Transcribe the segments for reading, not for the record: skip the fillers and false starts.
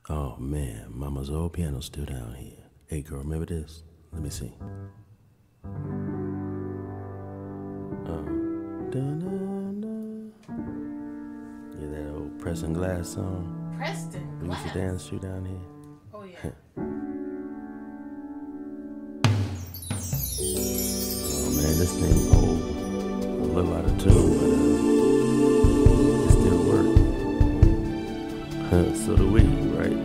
Oh man, Mama's old piano's still down here. Hey girl, remember this? Let me see. Yeah, that old Preston Glass song. Preston We Glass? used to dance to down here. Oh yeah. Oh man, this thing old. A little out of tune, but it still works. So do we, right?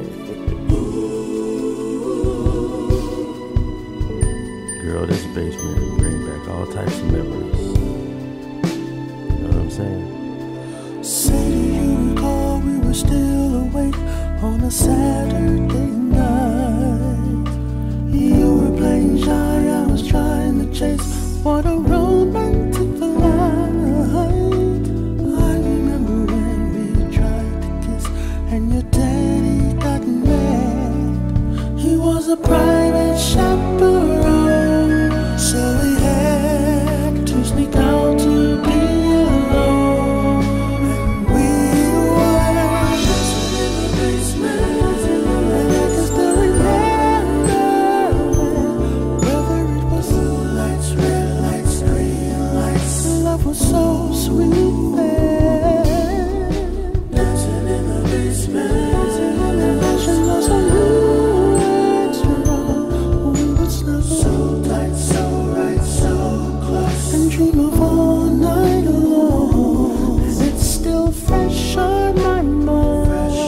Girl, this basement bring back all types of memories. You know what I'm saying? Say, do you recall we were still awake on a Saturday night? You were playing shy, I was trying to chase. What a romantic flight. I remember when we tried to kiss and your daddy got mad. He was a private chaperone, so we had to sneak out to be alone. And we were dancing in the basement, and I can still remember whether it was blue lights, red lights, green lights. Love was so sweet then. Dancing in the basement, and the passion was so new and strong. We would snuggle so tight, so right, so close, and dream of all night long. And it's still fresh on my mind.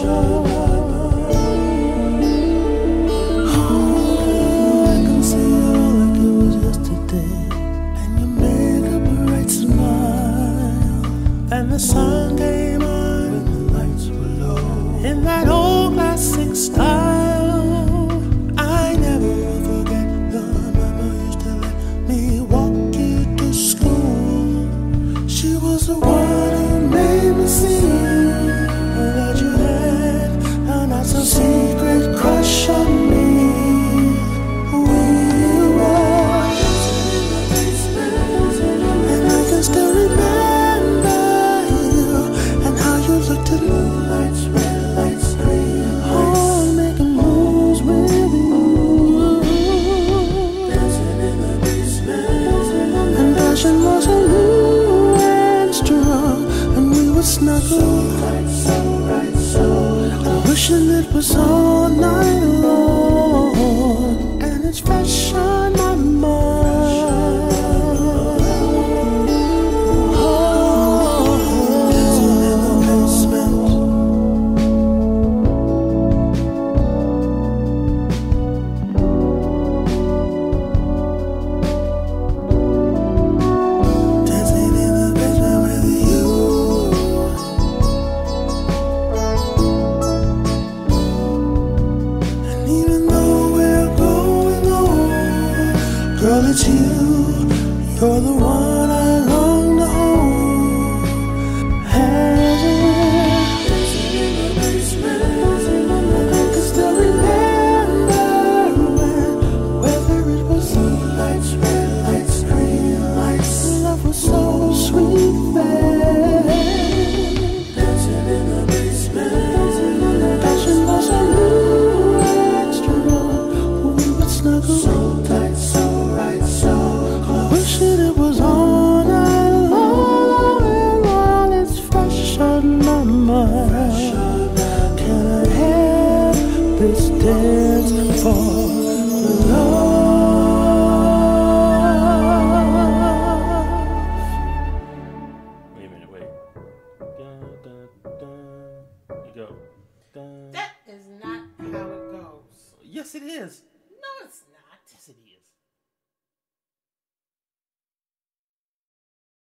Oh, I can see it all like it was yesterday. And you make up a bright smile. And the sun came on when the lights were low, in that old classic style. I never will forget the mama used to let me walk you to school. She was the one who made me see that you had a not so secret crush on me. We were dancing in the basement, and I can still remember you and how you looked at blue lights, red lights, green lights, all making moves with you. Dancing in the basement, and passion was so new and strong, and we would snuggle so tight, so right, so close, wishing it was all night long. And it's fresh on my mind. Dancing in the basement. Dancing in the basement with you. And even though we're growing old, girl, it's you. You're the one I long to hold. Dancing in the basement, I can still remember whether it was blue lights, red lights, green lights. Love was so sweet then. Dancing in the basement, passion was so new and strong. We would snuggle so tight, so right, so close, wishing it was all night long. And all it's fresh on my mind. Can I have this dance for love? Wait a minute, wait. Dun, dun, dun. You go. Dun. That is not how it goes. Yes, it is. No, it's